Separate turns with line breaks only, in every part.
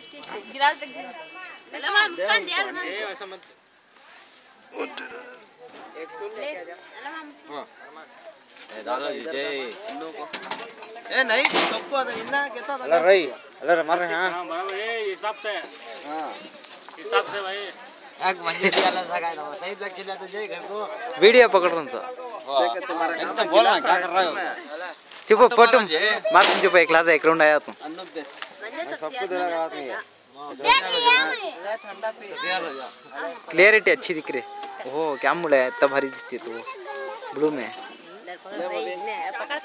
गिलास तक चलो मां मुस्कान दे यार
ऐसा मत एक तुम ले जा हां ए डालो दीजिए ए नहीं सबको इतना कहता था अरे मार रहे हां बराबर है हिसाब से हां हिसाब से भाई एक मंदिर वाला जगह है सही लग चला तो जय घर को
वीडियो पकड़ रहा था
देख तुम्हारा एकदम बोलना क्या कर रहे हो
चुप फोटो मार तुम चुप एक लाजा एक राउंड आया तू
सबको दे रहा बात नहीं है ठंडा पी
क्लियरिटी अच्छी दिख रही ओह क्या मुड़ा है इतना भारी दिखती है तो ब्लू में
पकड़ते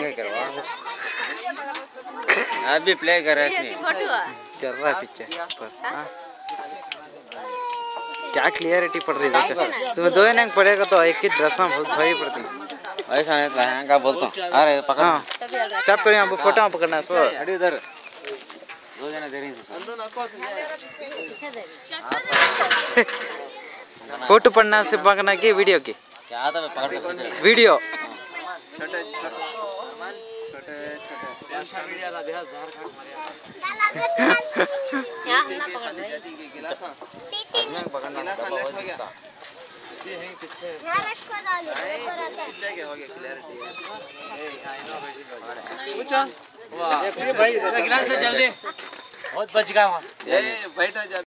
अभी प्ले कर रहा है
चल रहा है पीछे क्या क्लियरिटी पड़ रही है तुम्हें दो जने पड़ेगा तो एक ही ड्रेस में बहुत भारी पड़ती
ऐसा नहीं है क्या बोलता हूं अरे पकड़
चाप कर यहां पे फोटो में पकड़ना है सो
अरे इधर दो जने दे रही है
फोटो पढ़ना से पकड़ना की वीडियो की
क्या आता है पकड़
वीडियो
छोटे ऐसा वीडियो का देख झारखंड मारिया
क्या ना पकड़ रही
पकड़ना गिलास लेट हो गया ये है पीछे
रश को डालो ऊपर आता है
कितने के हो गया क्लियरिटी ए आई नो बेटी पूछो वाह ये भाई गिलास दे जल्दी बहुत बच गया ए बैठो